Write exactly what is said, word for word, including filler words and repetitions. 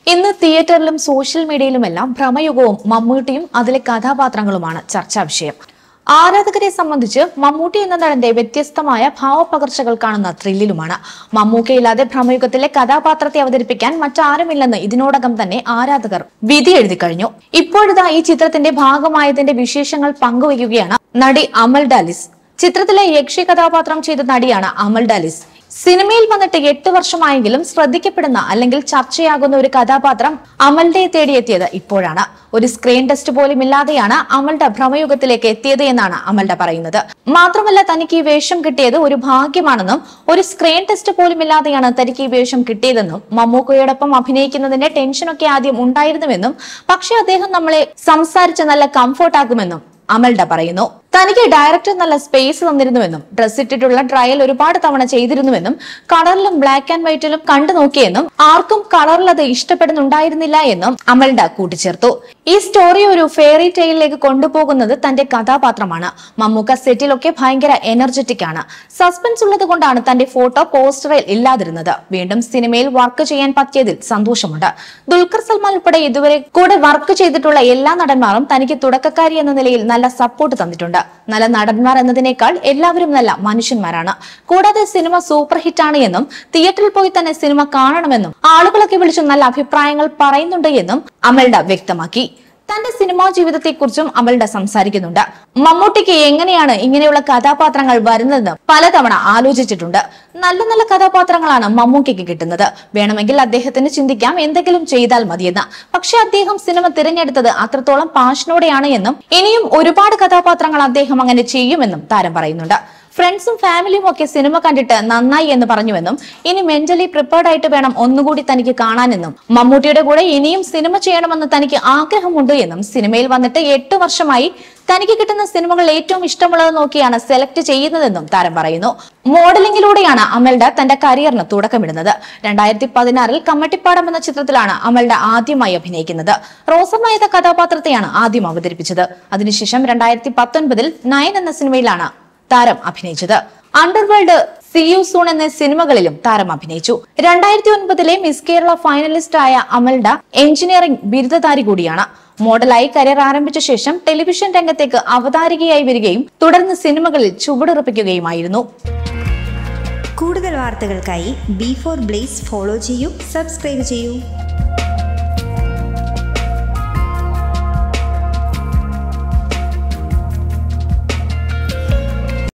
ഇന്ന് തിയേറ്ററിലും സോഷ്യൽ മീഡിയയിലുമെല്ലാം ഭ്രമയുഗവും മമ്മൂട്ടിയും അതിലെ കഥാപാത്രങ്ങളുമാണ് ചർച്ചാ വിഷയം. ആരാധകരെ സംബന്ധിച്ച് മമ്മൂട്ടി എന്ന നടന്റെ വ്യത്യസ്തമായ ഭാവപകർച്ചകൾ കാണുന്ന ത്രില്ലിലുമാണ്. മമ്മൂക്കയില്ലാതെ ഭ്രമയുഗത്തിലെ കഥാപാത്രത്തെ അവതരിപ്പിക്കാൻ മറ്റാരുമില്ലെന്ന് ഇതിനോടകം തന്നെ ആരാധകർ വിധി എഴുതി കഴിഞ്ഞു. ഇപ്പോഴിതാ ഈ ചിത്രത്തിന്റെ ഭാഗമായതിന്റെ വിശേഷങ്ങൾ പങ്കുവയ്ക്കുകയാണ് നടി അമൽ ഡാലിസ്. ചിത്രത്തിലെ യക്ഷി കഥാപാത്രം ചെയ്ത നടിയാണ് അമൽ ഡാലിസ്. സിനിമയിൽ വന്നിട്ട് എട്ട് വർഷമായെങ്കിലും ശ്രദ്ധിക്കപ്പെടുന്ന അല്ലെങ്കിൽ ചർച്ചയാകുന്ന ഒരു കഥാപാത്രം അമലിനെ തേടിയെത്തിയത് ഇപ്പോഴാണ്. ഒരു സ്ക്രീൻ ടെസ്റ്റ് പോലും ഇല്ലാതെയാണ് അമൽഡ ഭ്രമയുഗത്തിലേക്ക് എത്തിയത് എന്നാണ് അമൽഡ പറയുന്നത്. മാത്രമല്ല, തനിക്ക് ഈ വേഷം കിട്ടിയത് ഒരു ഭാഗ്യമാണെന്നും ഒരു സ്ക്രീൻ ടെസ്റ്റ് പോലും ഇല്ലാതെയാണ് തനിക്ക് ഈ വേഷം കിട്ടിയതെന്നും മമ്മൂക്കയോടൊപ്പം അഭിനയിക്കുന്നതിന്റെ ടെൻഷനൊക്കെ ആദ്യം ഉണ്ടായിരുന്നുവെന്നും പക്ഷെ അദ്ദേഹം നമ്മളെ സംസാരിച്ച് നല്ല കംഫർട്ട് ആകുമെന്നും അമൽഡ പറയുന്നു. തനിക്ക് ഡയറക്ടർ നല്ല സ്പേസ് തന്നിരുന്നുവെന്നും ഡ്രസ് ഇട്ടിട്ടുള്ള ട്രയൽ ഒരുപാട് തവണ ചെയ്തിരുന്നുവെന്നും കളറിലും ബ്ലാക്ക് ആൻഡ് വൈറ്റിലും കണ്ടു നോക്കിയെന്നും ആർക്കും കളറിൽ അത് ഇഷ്ടപ്പെടുന്നുണ്ടായിരുന്നില്ല എന്നും അമൽഡ കൂട്ടിച്ചേർത്തു. ഈ സ്റ്റോറി ഒരു ഫെയറി ടെയിലേക്ക് കൊണ്ടുപോകുന്നത് തന്റെ കഥാപാത്രമാണ്. മമ്മൂക്ക സെറ്റിലൊക്കെ ഭയങ്കര എനർജറ്റിക് ആണ്. സസ്പെൻസ് ഉള്ളത് കൊണ്ടാണ് തന്റെ ഫോട്ടോ പോസ്റ്ററിൽ ഇല്ലാതിരുന്നത്. വീണ്ടും സിനിമയിൽ വർക്ക് ചെയ്യാൻ പറ്റിയതിൽ സന്തോഷമുണ്ട്. ദുൽഖർ സൽമാൻ ഉൾപ്പെടെ ഇതുവരെ കൂടെ വർക്ക് ചെയ്തിട്ടുള്ള എല്ലാ നടന്മാരും തനിക്ക് തുടക്കക്കാരി എന്ന നിലയിൽ നല്ല സപ്പോർട്ട് തന്നിട്ടുണ്ട്. നല്ല നടന്മാർ എന്നതിനേക്കാൾ എല്ലാവരും നല്ല മനുഷ്യന്മാരാണ്. കൂടാതെ സിനിമ സൂപ്പർ ഹിറ്റ് ആണ് എന്നും തിയേറ്ററിൽ പോയി തന്നെ സിനിമ കാണണമെന്നും ആളുകളൊക്കെ വിളിച്ചു നല്ല അഭിപ്രായങ്ങൾ പറയുന്നുണ്ട് എന്നും അമൽഡ വ്യക്തമാക്കി. തന്റെ സിനിമാ ജീവിതത്തെക്കുറിച്ചും അമൽഡ സംസാരിക്കുന്നുണ്ട്. മമ്മൂട്ടിക്ക് എങ്ങനെയാണ് ഇങ്ങനെയുള്ള കഥാപാത്രങ്ങൾ വരുന്നതെന്ന് പലതവണ ആലോചിച്ചിട്ടുണ്ട്. നല്ല നല്ല കഥാപാത്രങ്ങളാണ് മമ്മൂട്ടിക്ക് കിട്ടുന്നത്. വേണമെങ്കിൽ അദ്ദേഹത്തിന് ചിന്തിക്കാം എന്തെങ്കിലും ചെയ്താൽ മതിയെന്ന്. പക്ഷെ അദ്ദേഹം സിനിമ തിരഞ്ഞെടുത്തത് അത്രത്തോളം പാഷനോടെയാണ് എന്നും ഇനിയും ഒരുപാട് കഥാപാത്രങ്ങൾ അദ്ദേഹം അങ്ങനെ ചെയ്യുമെന്നും താരം പറയുന്നുണ്ട്. ഫ്രണ്ട്സും ഫാമിലിയും ഒക്കെ സിനിമ കണ്ടിട്ട് നന്നായി എന്ന് പറഞ്ഞുവെന്നും ഇനി മെന്റലി പ്രിപ്പയർഡ് ആയിട്ട് വേണം ഒന്നുകൂടി തനിക്ക് കാണാനെന്നും മമ്മൂട്ടിയുടെ കൂടെ ഇനിയും സിനിമ ചെയ്യണമെന്ന് തനിക്ക് ആഗ്രഹമുണ്ട് എന്നും സിനിമയിൽ വന്നിട്ട് എട്ട് വർഷമായി തനിക്ക് കിട്ടുന്ന സിനിമകൾ ഏറ്റവും ഇഷ്ടമുള്ളത് നോക്കിയാണ് സെലക്ട് ചെയ്യുന്നതെന്നും താരം പറയുന്നു. മോഡലിംഗിലൂടെയാണ് അമൽഡ തന്റെ കരിയറിന് തുടക്കമിടുന്നത്. രണ്ടായിരത്തി പതിനാറിൽ കമ്മട്ടിപ്പാടം എന്ന ചിത്രത്തിലാണ് അമൽഡ ആദ്യമായി അഭിനയിക്കുന്നത്. റോസമ്മ എന്ന കഥാപാത്രത്തെയാണ് ആദ്യം അവതരിപ്പിച്ചത്. അതിനുശേഷം രണ്ടായിരത്തി പത്തൊൻപതിൽ നയൻ എന്ന സിനിമയിലാണ് താരം അഭിനയിച്ചത്. അണ്ടർവേൾഡ്, സീ യു സൂൺ എന്ന സിനിമകളിലും താരം അഭിനയിച്ചു. രണ്ടായിരത്തി ഒൻപതിലെ മിസ് കേരള ഫൈനലിസ്റ്റ് ആയ അമൽഡ എഞ്ചിനീയറിംഗ് ബിരുദധാരി കൂടിയാണ്. മോഡലായി കരിയർ ആരംഭിച്ച ശേഷം ടെലിവിഷൻ രംഗത്തേക്ക് അവതാരികയായി വരികയും തുടർന്ന് സിനിമകളിൽ ചുവടുറപ്പിക്കുകയുമായിരുന്നു. കൂടുതൽ വാർത്തകൾക്കായി ബി ഫോർ ബ്ലേസ് ഫോളോ ചെയ്യൂ, സബ്സ്ക്രൈബ് ചെയ്യൂ.